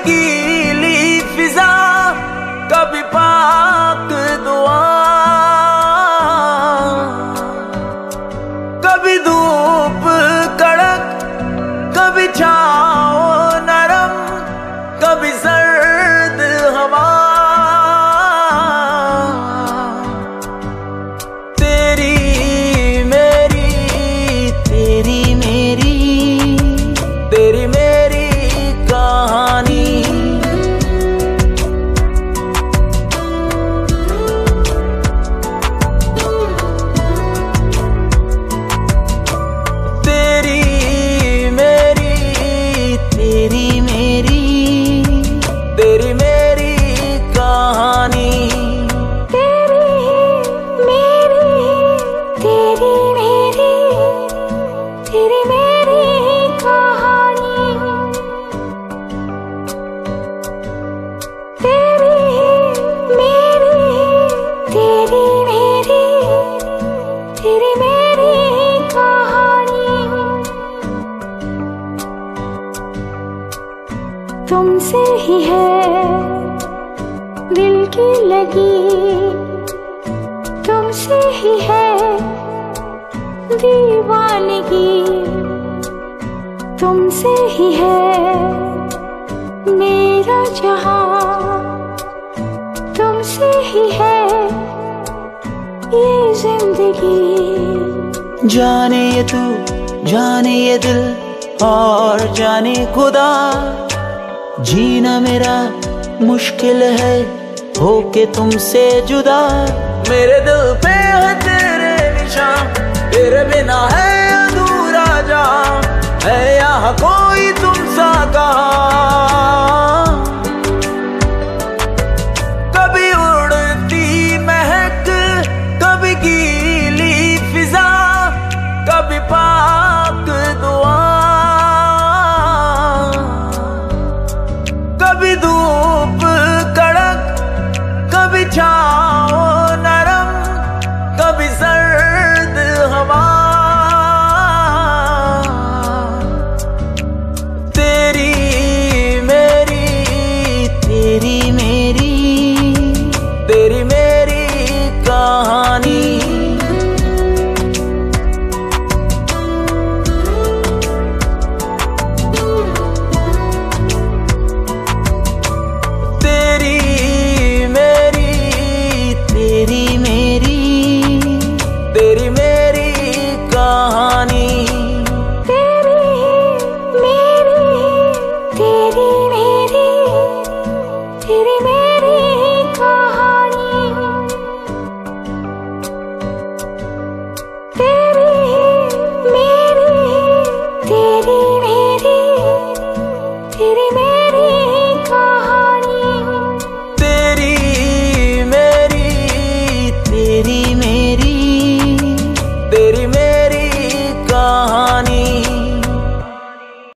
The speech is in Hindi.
गीली फिजा, कभी पाक दुआ, कभी धूप कड़क, कभी छाँव नरम, कभी सर्द हवा। तेरी मेरी, तेरी मेरी, तेरी मेरी कहानी। तेरी मेरी, तेरी मेरी, तेरी मेरी कहानी। तेरी मेरी, तेरी मेरी, तेरी मेरी कहानी। तेरी मेरी, तेरी मेरी, तेरी मेरी कहानी। तुमसे ही है दिल की लगी, तुमसे ही है दीवानगी, तुमसे ही है मेरा जहां, तुमसे ही है ये जिंदगी। जाने ये तू, जाने ये दिल, और जाने खुदा, जीना मेरा मुश्किल है होके तुमसे जुदा। मेरे दिल पे है तेरे निशान, तेरे बिना है